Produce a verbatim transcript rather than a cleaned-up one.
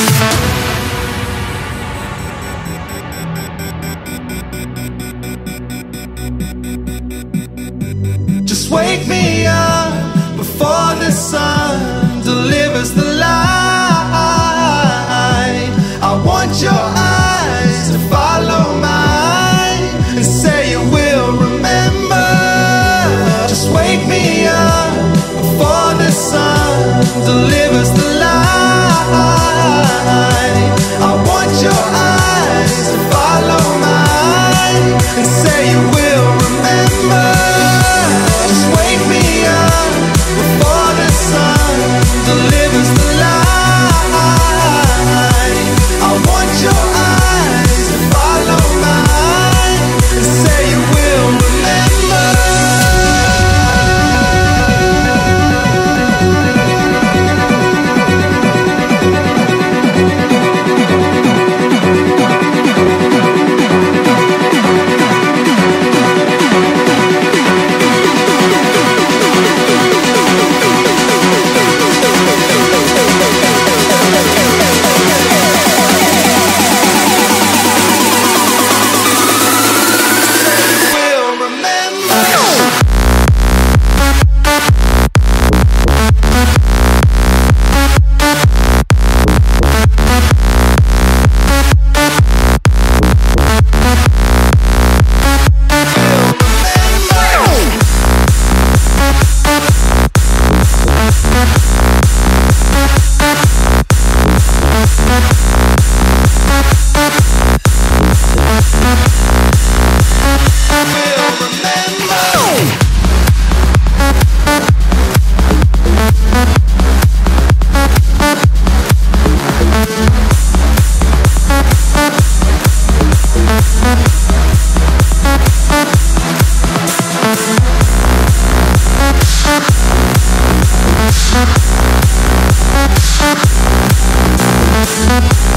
Just wake me up before the sun delivers the light. I want your eyes to follow mine and say you will remember. Just wake me up before the sun delivers the light. I want your eyes to follow mine and say you will remember. Just wake me up before the sun delivers the light. I want your eyes to follow mine and say you will remember. We'll be right back.